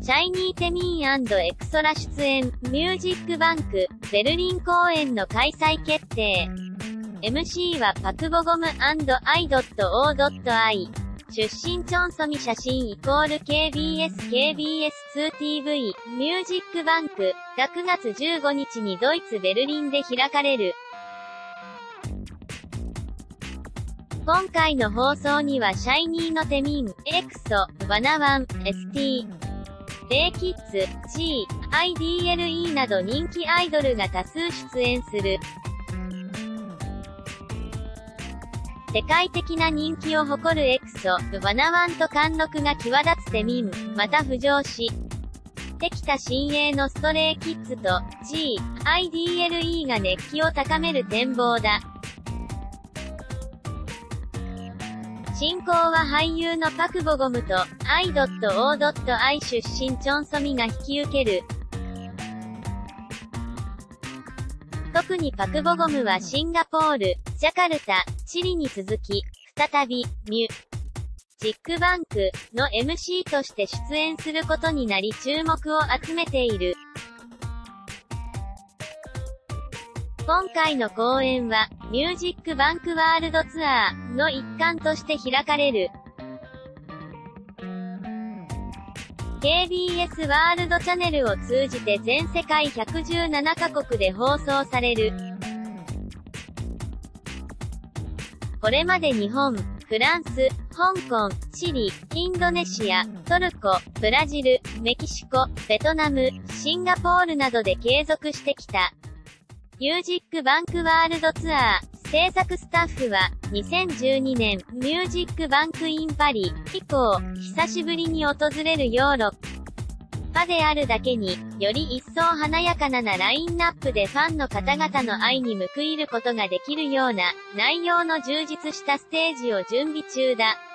シャイニーテミー&エクソラ出演、ミュージックバンク、ベルリン公演の開催決定。MC はパクボゴム&I.O.I。出身チョンソミ写真=KBS2TV、ミュージックバンク、が9月15日にドイツベルリンで開かれる。今回の放送にはシャイニーのテミン、エクソ、ワナワン、ST、レイキッズ、G、IDLE など人気アイドルが多数出演する。世界的な人気を誇るエクソ、ワナワンと貫禄が際立つテミン、また浮上してきた新鋭のストレイキッズと G、IDLE が熱気を高める展望だ。進行は俳優のパクボゴムと I.O.I 出身チョンソミが引き受ける。特にパクボゴムはシンガポール、ジャカルタ、チリに続き、再び、ミュージックバンクの MC として出演することになり注目を集めている。今回の公演は、ミュージックバンクワールドツアーの一環として開かれる。KBS ワールドチャンネルを通じて全世界117カ国で放送される。これまで日本、フランス、香港、チリ、インドネシア、トルコ、ブラジル、メキシコ、ベトナム、シンガポールなどで継続してきた。ミュージックバンクワールドツアー制作スタッフは2012年ミュージックバンクインパリ以降久しぶりに訪れるヨーロッパであるだけにより一層華やかなラインナップでファンの方々の愛に報いることができるような内容の充実したステージを準備中だ。